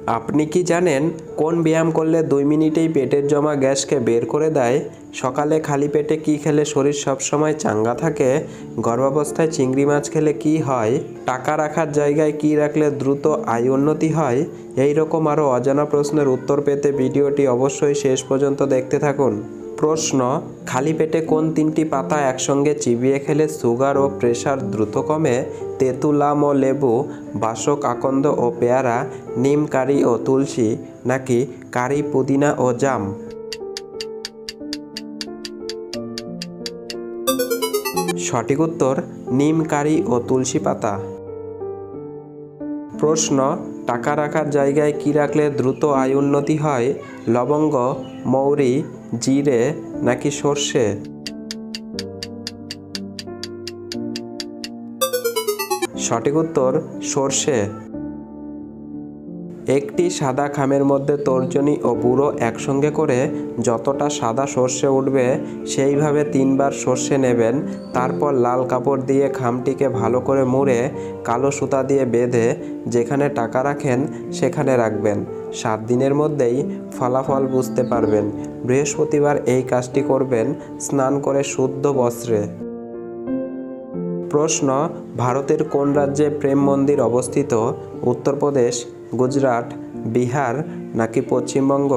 আপনি কি জানেন কোন ব্যায়াম করলে 2 মিনিটেই পেটের জমা গ্যাসকে বের করে দেয়? সকালে খালি পেটে কি খেলে শরীর সবসময় চাঙ্গা থাকে? গর্ভাবস্থায় চিংড়ি মাছ খেলে কি হয়? টাকা রাখার জায়গায় কি রাখলে দ্রুত আয় উন্নতি হয়? এই রকম আরও অজানা প্রশ্নের উত্তর পেতে ভিডিওটি অবশ্যই শেষ পর্যন্ত দেখতে থাকুন। প্রশ্ন: খালি পেটে কোন 3টি পাতা একসঙ্গে চিবিয়ে খেলে সুগার ও প্রেশার দ্রুত কমে? তেঁতুল, আম ও লেবু, বাসক, আকন্দ ও পেয়ারা, নিম, কারি ও তুলসী, নাকি কারি, পুদিনা ও জাম? সঠিক উত্তর নিম, কারি ও তুলসী পাতা। প্রশ্ন: টাকা রাখার জায়গায় কি রাখলে দ্রুত আয় উন্নতি হয়? লবঙ্গ, মৌরি, জিরে, নাকি সর্ষে? সঠিক উত্তর সর্ষে। একটি সাদা খামের মধ্যে তর্জনী ও বুড়ো একসঙ্গে করে যতটা সাদা সর্ষে উঠবে সেইভাবে 3 বার সর্ষে নেবেন। তারপর লাল কাপড় দিয়ে খামটিকে ভালো করে মুড়ে কালো সুতা দিয়ে বেঁধে যেখানে টাকা রাখেন সেখানে রাখবেন। 7 দিনের মধ্যেই ফলাফল বুঝতে পারবেন। বৃহস্পতিবার এই কাজটি করবেন স্নান করে শুদ্ধ বস্ত্রে। প্রশ্ন: ভারতের কোন রাজ্যে প্রেম মন্দির অবস্থিত? উত্তরপ্রদেশ, গুজরাট, বিহার, নাকি পশ্চিমবঙ্গ?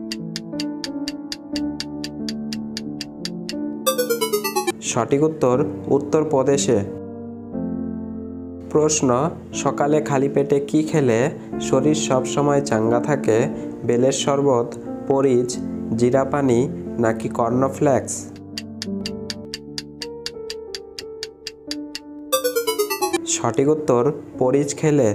সঠিক উত্তর উত্তরপ্রদেশে। প্রশ্ন: সকালে খালি পেটে কি খেলে শরীর সবসময় চাঙ্গা থাকে? বেলের শরবত, পরিজ, জিরা পানি, নাকি কর্নফ্লেক্স? সঠিক উত্তর পরিজ খেলে।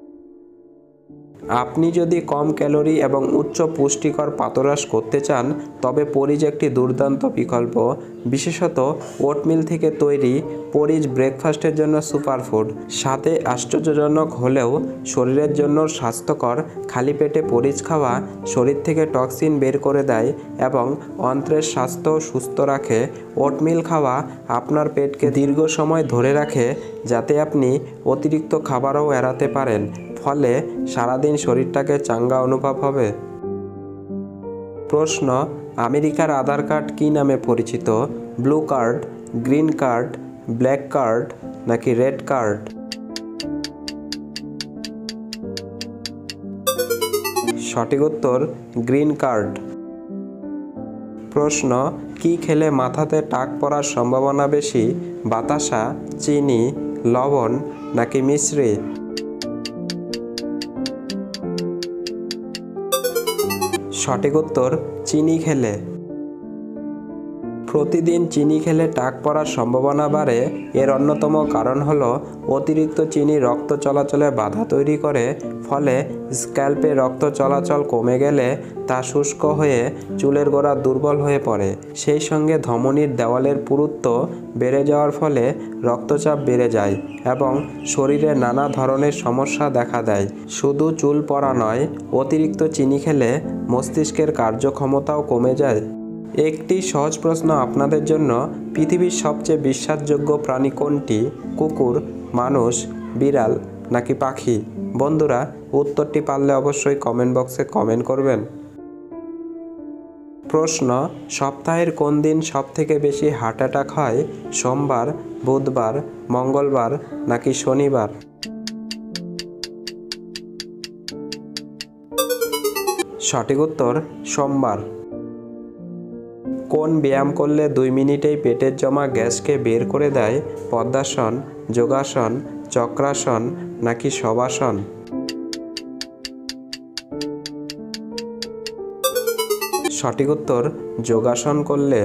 আপনি যদি কম ক্যালোরি এবং উচ্চ পুষ্টিকর পাতরাস করতে চান তবে পরিজ একটি দুর্দান্ত বিকল্প। বিশেষত ওটমিল থেকে তৈরি পরিজ ব্রেকফাস্টের জন্য সুপারফুড। সাথে আশ্চর্যজনক হলেও শরীরের জন্য স্বাস্থ্যকর। খালি পেটে পরিজ খাওয়া শরীর থেকে টক্সিন বের করে দেয় এবং অন্ত্রের স্বাস্থ্য সুস্থ রাখে। ওটমিল খাওয়া আপনার পেটকে দীর্ঘ সময় ধরে রাখে যাতে আপনি অতিরিক্ত খাবারও এড়াতে পারেন। ফলে সারাদিন শরীরটাকে চাঙ্গা অনুভব হবে। প্রশ্ন: আমেরিকার আধার কার্ড কী নামে পরিচিত? Blue card, green card, black card, নাকি রেড কার্ড? সঠিক উত্তর গ্রিন কার্ড। প্রশ্ন: কি খেলে মাথাতে টাক পড়ার সম্ভাবনা বেশি? বাতাসা, চিনি, লবণ, নাকি মিশ্রি? সঠিক উত্তর চিনি খেলে। প্রতিদিন চিনি খেলে টাক পড়ার সম্ভাবনা বাড়ে। এর অন্যতম কারণ হলো অতিরিক্ত চিনি রক্ত চলাচলে বাধা তৈরি করে। ফলে স্ক্যাল্পে রক্ত চলাচল কমে গেলে তা শুষ্ক হয়ে চুলের গোড়া দুর্বল হয়ে পড়ে। সেই সঙ্গে ধমনীর দেওয়ালের পুরুত্ব বেড়ে যাওয়ার ফলে রক্তচাপ বেড়ে যায় এবং শরীরে নানা ধরনের সমস্যা দেখা দেয়। শুধু চুল পড়া নয়, অতিরিক্ত চিনি খেলে মস্তিষ্কের কার্যক্ষমতাও কমে যায়। একটি সহজ প্রশ্ন আপনাদের জন্য: পৃথিবীর সবচেয়ে বিশ্বাসযোগ্য প্রাণী কোনটি? কুকুর, মানুষ, বিড়াল, নাকি পাখি? বন্ধুরা, উত্তরটি পারলে অবশ্যই কমেন্ট বক্সে কমেন্ট করবেন। প্রশ্ন: সপ্তাহের কোন দিন সবথেকে বেশি হার্ট অ্যাটাক হয়? সোমবার, বুধবার, মঙ্গলবার, নাকি শনিবার? সঠিক উত্তর সোমবার। কোন ব্যায়াম করলে 2 মিনিটেই পেটের জমা গ্যাসকে বের করে দেয়? পদ্মাসন, যোগাসন, চক্রাসন, নাকি শবাসন? সঠিক উত্তর যোগাসন করলে।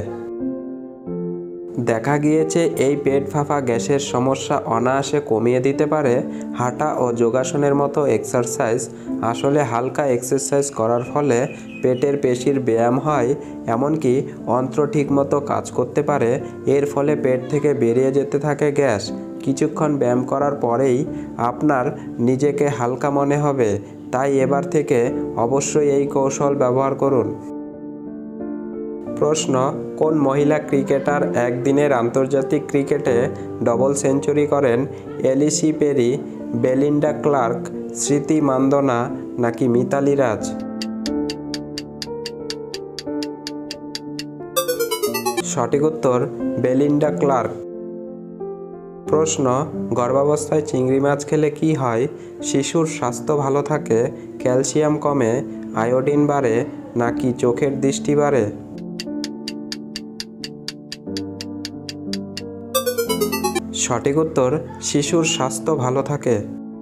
দেখা গিয়েছে এই পেট ফাঁপা গ্যাসের সমস্যা অনায়াসে কমিয়ে দিতে পারে হাঁটা ও যোগাসনের মতো এক্সারসাইজ। আসলে হালকা এক্সারসাইজ করার ফলে পেটের পেশির ব্যায়াম হয়, এমনকি অন্ত্র ঠিকমতো কাজ করতে পারে। এর ফলে পেট থেকে বেরিয়ে যেতে থাকে গ্যাস। কিছুক্ষণ ব্যায়াম করার পরেই আপনার নিজেকে হালকা মনে হবে। তাই এবার থেকে অবশ্যই এই কৌশল ব্যবহার করুন। প্রশ্ন: কোন মহিলা ক্রিকেটার একদিনের আন্তর্জাতিক ক্রিকেটে ডবল সেঞ্চুরি করেন? এলিসি পেরি, বেলিন্ডা ক্লার্ক, স্মৃতি মান্দনা নাকি মিতালি রাজ? সঠিক উত্তর বেলিন্ডা ক্লার্ক। প্রশ্ন, গর্ভাবস্থায় চিংড়ি মাছ খেলে কি হয়? শিশুর স্বাস্থ্য ভালো থাকে, ক্যালসিয়াম কমে, আয়োডিন বাড়ে নাকি চোখের দৃষ্টি বাড়ে? সঠিক উত্তর শিশুর স্বাস্থ্য ভালো থাকে।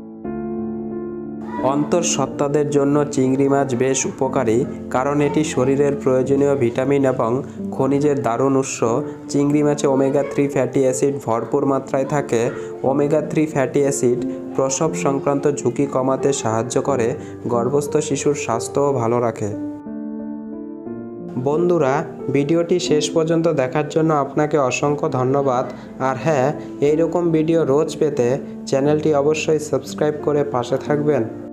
অন্তঃসত্ত্বাদের জন্য চিংড়ি মাছ বেশ উপকারী, কারণ এটি শরীরের প্রয়োজনীয় ভিটামিন এবং খনিজের দারুণ উৎস। চিংড়ি মাছে ওমেগা-3 ফ্যাটি অ্যাসিড ভরপুর মাত্রায় থাকে। ওমেগা-3 ফ্যাটি অ্যাসিড প্রসব সংক্রান্ত ঝুঁকি কমাতে সাহায্য করে, গর্ভস্থ শিশুর স্বাস্থ্যও ভালো রাখে। বন্ধুরা, ভিডিওটি শেষ পর্যন্ত দেখার জন্য আপনাকে অসংখ্য ধন্যবাদ। আর হ্যাঁ, এইরকম ভিডিও রোজ পেতে চ্যানেলটি অবশ্যই সাবস্ক্রাইব করে পাশে থাকবেন।